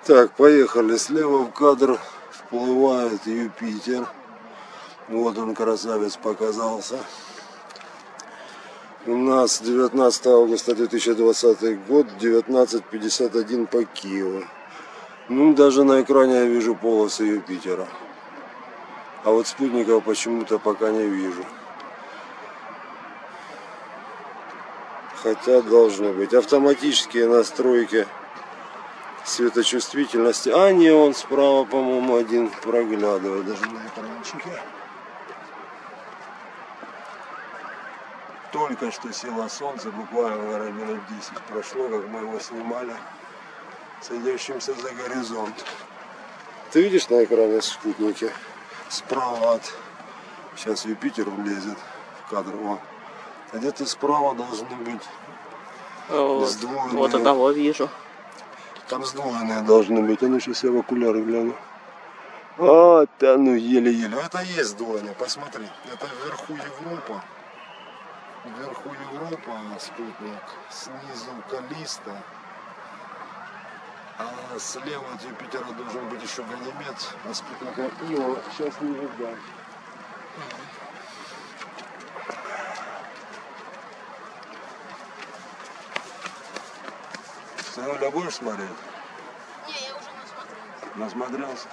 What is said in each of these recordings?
Так, поехали. Слева в кадр вплывает Юпитер. Вот он, красавец, показался. У нас 19 августа 2020 год, 19:51 по Киеву. Ну, даже на экране я вижу полосы Юпитера. А вот спутников почему-то пока не вижу. Хотя должны быть. Автоматические настройки светочувствительности. А не, он справа, по-моему, один проглядывает даже на экранчике. Только что село солнце, буквально, наверное, минут 10 прошло, как мы его снимали, садящимся за горизонт. Ты видишь на экране спутники? Справа от... Сейчас Юпитер влезет в кадр. О. А где-то справа должны быть сдвоенные. Вот одного вижу. Там сдвоенные должны быть. А ну сейчас я в окуляры гляну. А, да ну еле-еле. Это есть сдвоенные, посмотри. Это вверху Европа. Вверху Европа спутник. Снизу Калиста. А слева от Юпитера должен быть еще Ганимед. А спутника Ио сейчас не видать. Ты будешь смотреть? Не, я уже насмотрелся. Насмотрелся?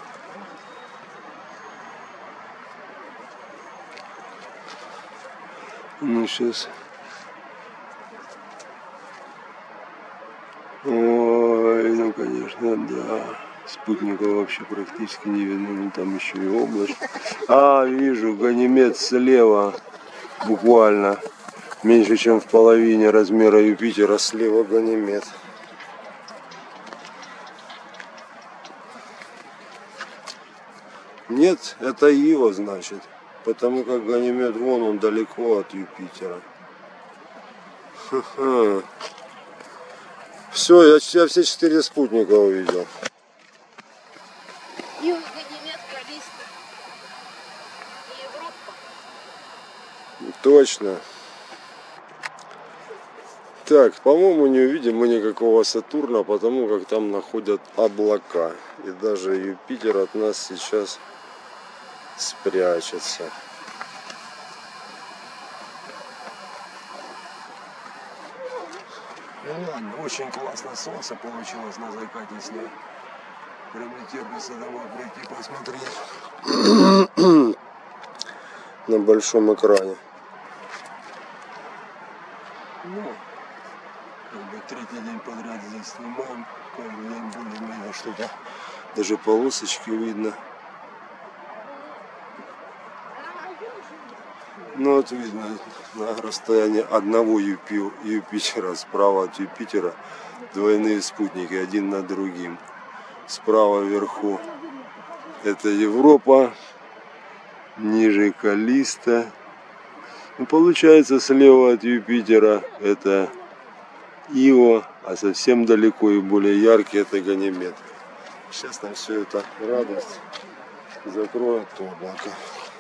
Ну сейчас. Ой, ну конечно, да. Спутника вообще практически не видно. Ну там еще и облачко. А, вижу, Ганимед слева. Буквально. Меньше чем в половине размера Юпитера. Слева Ганимед. Нет, это Ио, значит. Потому как Ганимед вон он далеко от Юпитера. Ха-ха. Все, я все 4 спутника увидел. Ио, Ганимед, Калиста и Европа. Точно. Так, по-моему, не увидим мы никакого Сатурна, потому как там находят облака. И даже Юпитер от нас сейчас спрячется. Ну ладно, очень классно солнце получилось на закате снять. Прям не терпится домой прийти посмотреть. На большом экране. Ну, как бы третий день подряд здесь снимаем. Каждый день более-менее что-то. Даже полосочки видно. Ну вот видно на расстоянии одного Юпитера, справа от Юпитера двойные спутники, один над другим. Справа вверху это Европа, ниже Калиста. Ну, получается, слева от Юпитера это Ио, а совсем далеко и более яркий это Ганимед. Сейчас нам все это радость закроет облако.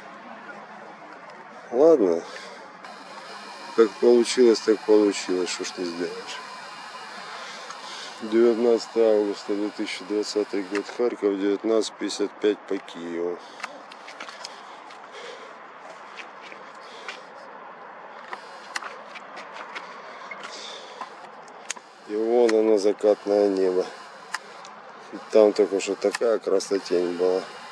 Ладно, как получилось, так получилось, что ж ты сделаешь. 19 августа 2020 год, Харьков, 19:55 по Киеву. И вон оно, закатное небо. Там только что такая красотень была.